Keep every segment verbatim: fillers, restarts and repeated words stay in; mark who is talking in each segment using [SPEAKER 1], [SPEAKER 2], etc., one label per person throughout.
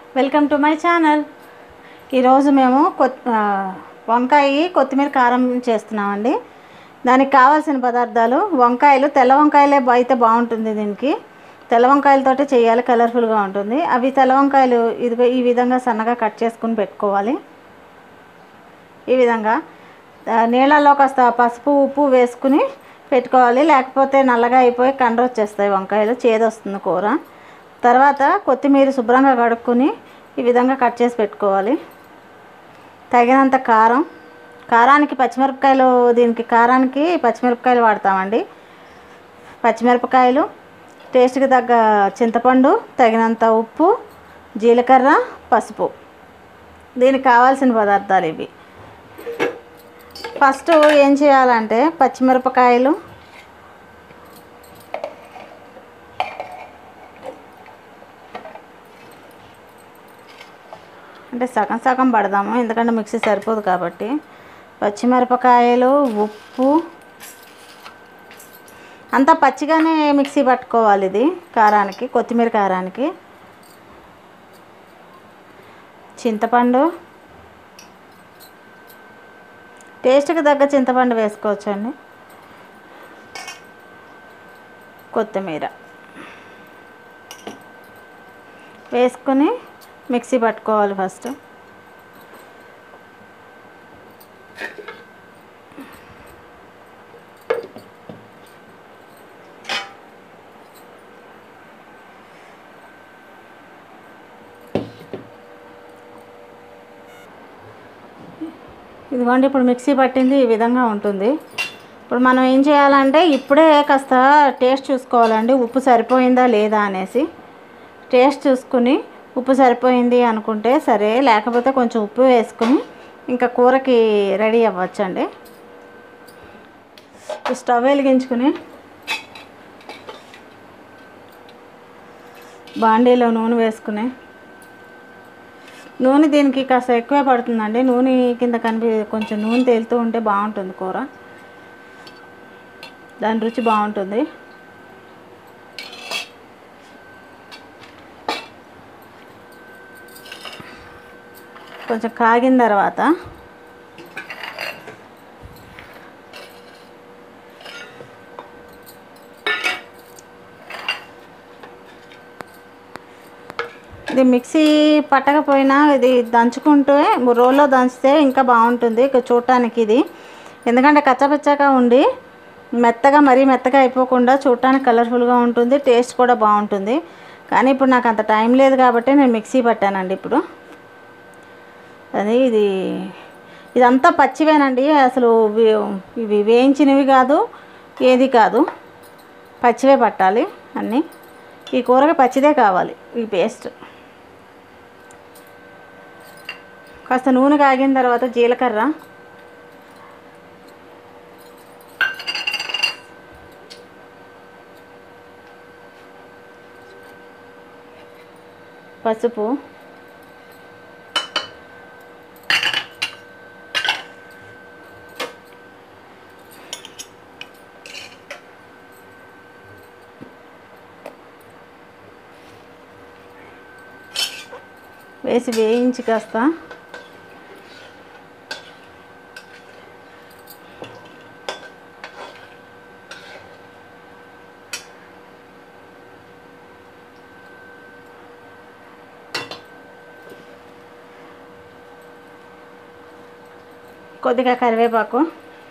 [SPEAKER 1] Welcome to my channel. ఈరోజు మేము కొత్ వంకాయ కొత్తిమీర కారం చేస్తున్నామండి. దానికి కావాల్సిన పదార్థాలు వంకాయలు, తెల్ల వంకాయలే అయితే బాగుంటుంది. దీనికి తెల్ల వంకాయలతోటి చేయాలి, కలర్ఫుల్గా ఉంటుంది. అవి తెల్ల వంకాయలు ఇదిగో ఈ విధంగా సన్నగా కట్ చేసుకుని పెట్టుకోవాలి. ఈ విధంగా నీళ్ళల్లో కాస్త పసుపు ఉప్పు వేసుకుని పెట్టుకోవాలి, లేకపోతే నల్లగా అయిపోయి కండ్ర వచ్చేస్తాయి వంకాయలు, చేదొస్తుంది కూర. తర్వాత కొత్తిమీర శుభ్రంగా కడుక్కొని ఈ విధంగా కట్ చేసి పెట్టుకోవాలి. తగినంత కారం, కారానికి పచ్చిమిరపకాయలు, దీనికి కారానికి పచ్చిమిరపకాయలు వాడతామండి. పచ్చిమిరపకాయలు, టేస్ట్కి తగ్గ చింతపండు, తగినంత ఉప్పు, జీలకర్ర, పసుపు. దీనికి కావాల్సిన పదార్థాలు ఇవి. ఫస్ట్ ఏం చేయాలంటే పచ్చిమిరపకాయలు అంటే సగం సగం పడదాము, ఎందుకంటే మిక్సీ సరిపోదు కాబట్టి. పచ్చిమిరపకాయలు, ఉప్పు అంతా పచ్చిగానే మిక్సీ పట్టుకోవాలి. ఇది కారానికి, కొత్తిమీర కారానికి. చింతపండు, టేస్ట్కి తగ్గ చింతపండు వేసుకోవచ్చండి. కొత్తిమీర వేసుకొని మిక్సీ పట్టుకోవాలి ఫస్ట్. ఇదిగోండి, ఇప్పుడు మిక్సీ పట్టింది ఈ విధంగా ఉంటుంది. ఇప్పుడు మనం ఏం చేయాలంటే ఇప్పుడే కాస్త టేస్ట్ చూసుకోవాలండి, ఉప్పు సరిపోయిందా లేదా అనేసి. టేస్ట్ చూసుకుని ఉప్పు సరిపోయింది అనుకుంటే సరే, లేకపోతే కొంచెం ఉప్పు వేసుకుని ఇంకా కూరకి రెడీ అవ్వచ్చండి. స్టవ్ వెలిగించుకుని బాండీలో నూనె వేసుకుని, నూనె దీనికి కాస్త ఎక్కువే పడుతుందండి. నూనె కింద కనిపి కొంచెం నూనె తేలుతూ ఉంటే బాగుంటుంది కూర, దాని రుచి బాగుంటుంది. కొంచెం కాగిన తర్వాత ఇది మిక్సీ పట్టకపోయినా ఇది దంచుకుంటే, రోల్లో దంచితే ఇంకా బాగుంటుంది చూడటానికి ఇది. ఎందుకంటే కచ్చపచ్చగా ఉండి మెత్తగా, మరీ మెత్తగా అయిపోకుండా చూడటానికి కలర్ఫుల్గా ఉంటుంది, టేస్ట్ కూడా బాగుంటుంది. కానీ ఇప్పుడు నాకు అంత టైం లేదు కాబట్టి నేను మిక్సీ పట్టానండి. ఇప్పుడు అది ఇది ఇదంతా పచ్చివేనండి, అసలు ఇవి వేయించినవి కాదు, ఏది కాదు, పచ్చివే పట్టాలి అన్నీ. ఈ కూరకి పచ్చిదే కావాలి ఈ పేస్ట్. కాస్త నూనె కాగిన తర్వాత జీలకర్ర, పసుపు, వేసి వేయించి కాస్త కొద్దిగా కరివేపాకు,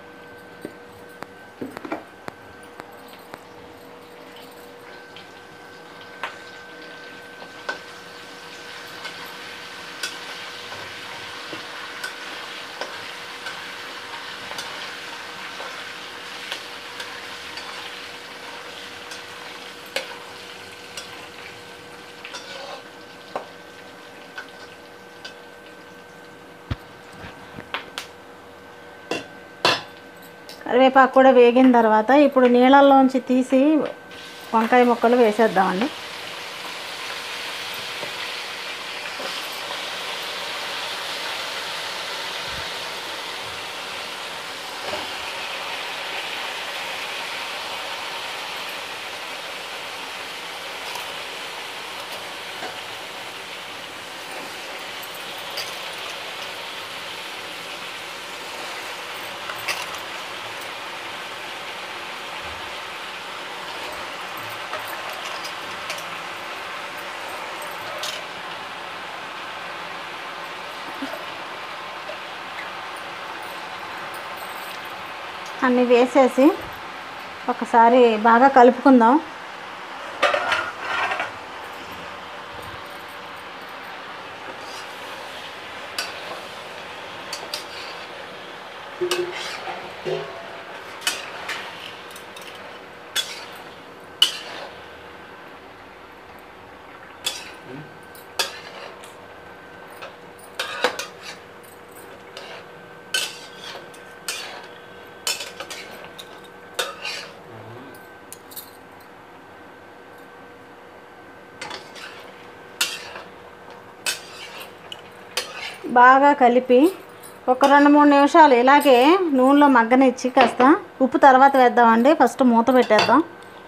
[SPEAKER 1] కరివేపాకు కూడా వేగిన తర్వాత ఇప్పుడు నీళ్ళల్లోంచి తీసి వంకాయ ముక్కలు వేసేద్దామండి. అన్నీ వేసేసి ఒకసారి బాగా కలుపుకుందాం. బాగా కలిపి ఒక రెండు మూడు నిమిషాలు ఇలాగే నూనెలో మగ్గనిచ్చి కాస్త ఉప్పు తర్వాత వేద్దామండి. ఫస్ట్ మూత పెట్టేద్దాం.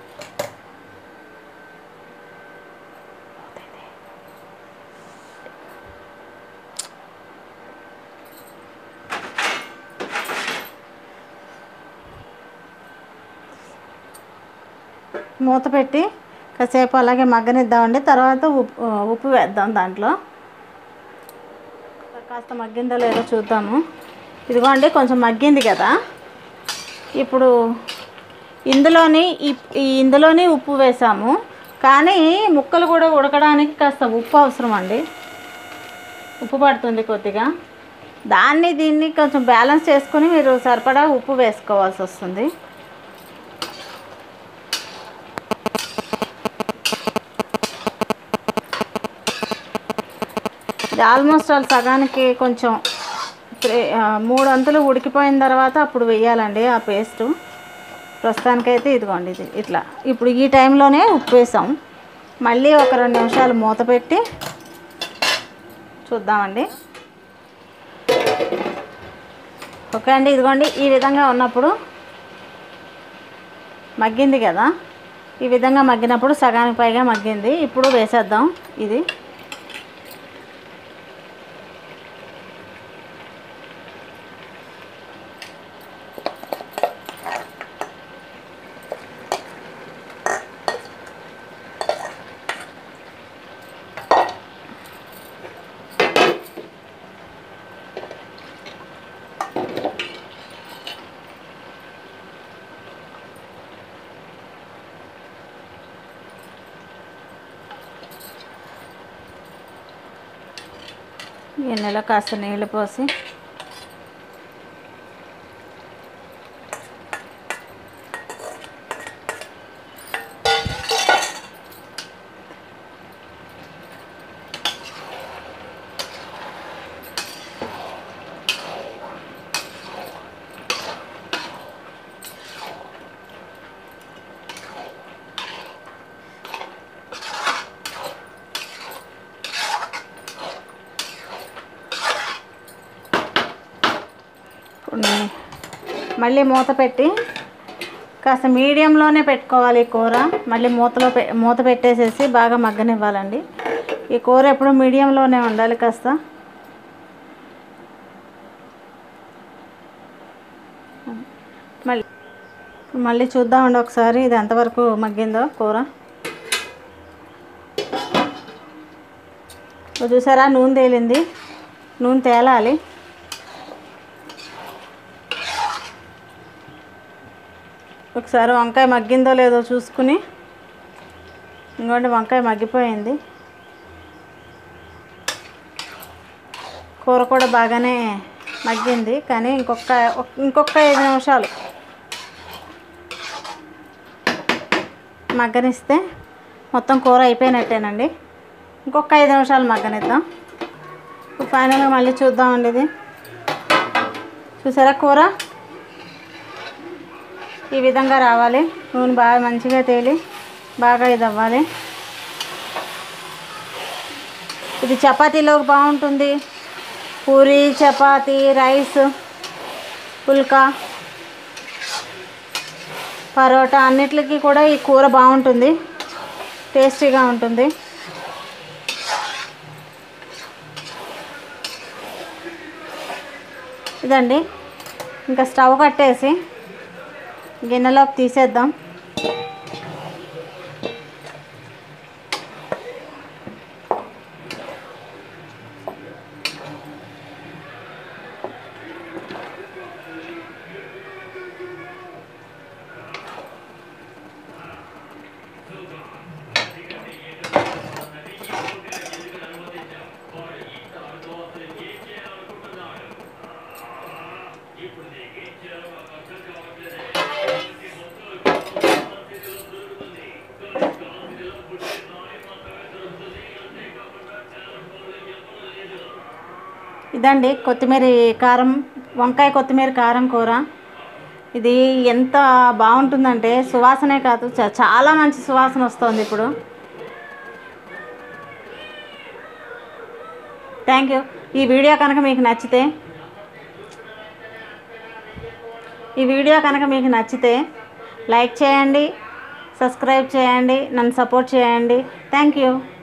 [SPEAKER 1] మూత పెట్టి కాసేపు అలాగే మగ్గనిద్దామండి. తర్వాత ఉప్పు ఉప్పు వేద్దాం దాంట్లో. కాస్త మగ్గిందో లేదో చూద్దాము. ఇదిగోండి కొంచెం మగ్గింది కదా. ఇప్పుడు ఇందులోని ఇందులోని ఉప్పు వేసాము, కానీ ముక్కలు కూడా ఉడకడానికి కాస్త ఉప్పు అవసరం అండి. ఉప్పు పడుతుంది కొద్దిగా. దాన్ని దీన్ని కొంచెం బ్యాలెన్స్ చేసుకుని మీరు సరిపడా ఉప్పు వేసుకోవాల్సి వస్తుంది. ఆల్మోస్ట్ ఆల్ సగానికి కొంచెం మూడు అంతులు ఉడికిపోయిన తర్వాత అప్పుడు వేయాలండి ఆ పేస్టు. ప్రస్తుతానికైతే ఇదిగోండి ఇది ఇట్లా. ఇప్పుడు ఈ టైంలోనే ఉప్పు వేసాం. మళ్ళీ ఒక రెండు నిమిషాలు మూత పెట్టి చూద్దామండి. ఓకే అండి, ఇదిగోండి ఈ విధంగా ఉన్నప్పుడు మగ్గింది కదా. ఈ విధంగా మగ్గినప్పుడు సగానికి పైగా మగ్గింది. ఇప్పుడు వేసేద్దాం ఇది. గిన్నెలో కాస్త నీళ్ళు పోసి మళ్ళీ మూత పెట్టి కాస్త మీడియంలోనే పెట్టుకోవాలి కూర. మళ్ళీ మూతలో పె మూత పెట్టేసేసి బాగా మగ్గనివ్వాలండి. ఈ కూర ఎప్పుడు మీడియంలోనే ఉండాలి కాస్త. మళ్ళీ మళ్ళీ చూద్దామండి ఒకసారి ఇది ఎంతవరకు మగ్గిందో కూర. చూసారా, నూనె తేలింది. నూనె తేలాలి. ఒకసారి వంకాయ మగ్గిందో లేదో చూసుకుని, ఇంకోటి వంకాయ మగ్గిపోయింది. కూర కూడా బాగానే మగ్గింది, కానీ ఇంకొక ఇంకొక ఐదు నిమిషాలు మగ్గనిస్తే మొత్తం కూర అయిపోయినట్టేనండి. ఇంకొక ఐదు నిమిషాలు మగ్గనిద్దాం. ఫైనల్గా మళ్ళీ చూద్దామండి. ఇది చూసారా, కూర ఈ విధంగా రావాలి. నూనె బాగా మంచిగా తేలి బాగా ఇది అవ్వాలి. ఇది చపాతీలోకి బాగుంటుంది. పూరి, చపాతీ, రైస్, పుల్కా, పరోటా అన్నిటికీ కూడా ఈ కూర బాగుంటుంది. టేస్టీగా ఉంటుంది. ఇదండి, ఇంకా స్టవ్ కట్టేసి గిన్నెలోకి తీసేద్దాం. ఇదండి కొత్తిమీర కారం, వంకాయ కొత్తిమీర కారం కూర. ఇది ఎంత బాగుంటుందంటే సువాసనే కాదు, చాలా మంచి సువాసన వస్తుంది ఇప్పుడు. Thank you. ఈ వీడియో కనుక మీకు నచ్చితే ఈ వీడియో కనుక మీకు నచ్చితే లైక్ చేయండి, సబ్స్క్రైబ్ చేయండి, నన్ను సపోర్ట్ చేయండి. Thank you.